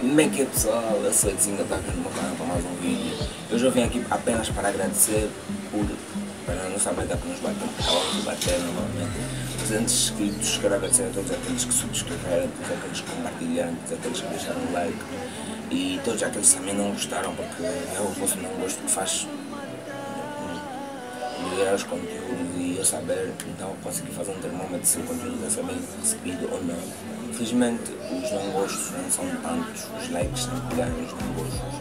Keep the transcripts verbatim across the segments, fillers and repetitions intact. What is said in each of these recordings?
Como é que é, pessoal? Eu sou Edzinho, está aqui no meu canal para mais um vídeo. Eu já vim aqui apenas para agradecer por para a nossa meta que nos bateu, acabamos de bater normalmente trezentos inscritos. Quero agradecer a todos aqueles que subscreveram, todos aqueles que compartilharam, todos aqueles que deixaram um like e todos aqueles que também não gostaram, porque é o vosso não gosto que faz melhorar os conteúdos e eu saber, então conseguir fazer um termômetro se o conteúdo está sendo bem recebido ou não. Infelizmente os não gostos não são tantos, os likes não pegaram os não gostos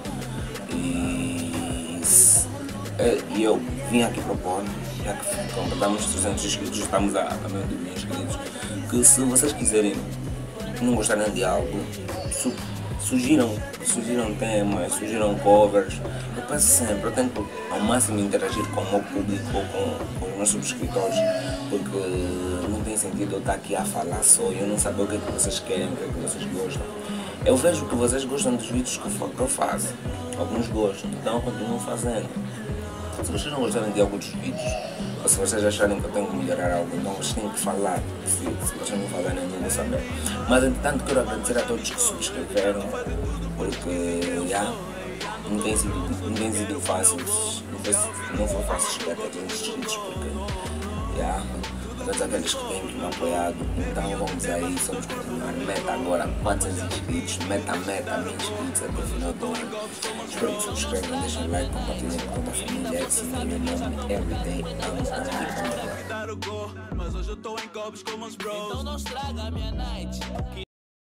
e, e eu vim aqui propor, já que completamos trezentos inscritos, estamos a, a meio de mil inscritos, que se vocês quiserem, não gostarem de algo, su, sugiram, sugiram temas, sugiram covers. Eu peço sempre, eu tento ao máximo interagir com o meu público ou com, com os meus subscritores, porque não tem sentido eu estar aqui a falar só e eu não saber o que é que vocês querem, o que é que vocês gostam. Eu vejo que vocês gostam dos vídeos que eu, que eu faço, alguns gostam, então eu continuo fazendo. Se vocês não gostarem de alguns vídeos, ou se vocês acharem que eu tenho que melhorar algo, então vocês têm que falar. Se, se vocês não falarem, eu não vou saber. Mas, entretanto, quero agradecer a todos que subscreveram, porque já não tem sido, não tem sido fácil, não foi, não foi fácil chegar até trezentos inscritos, porque já, todos aqueles que têm me apoiado, então vamos aí, somos continuar. Meta agora quatrocentos inscritos, meta, meta, mil inscritos até o final do ano. Espero que subscrevam, deixem like, compartilhem com toda a família, é assim, meu nome é Everyday, vamos dar. Mas hoje eu tô em copos com meus bros. Então não estraga a minha night.